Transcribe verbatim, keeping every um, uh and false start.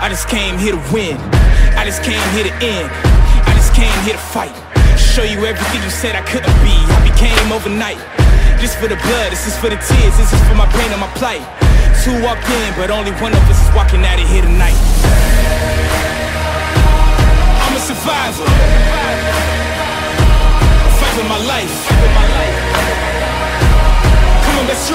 I just came here to win. I just came here to end. I just came here to fight. Show you everything you said I couldn't be. I became overnight. This for the blood, this is for the tears, this is for my pain and my plight. Two walked in, but only one of us is walking out of here tonight. I'm a survivor. I fight for my life. Come on, let's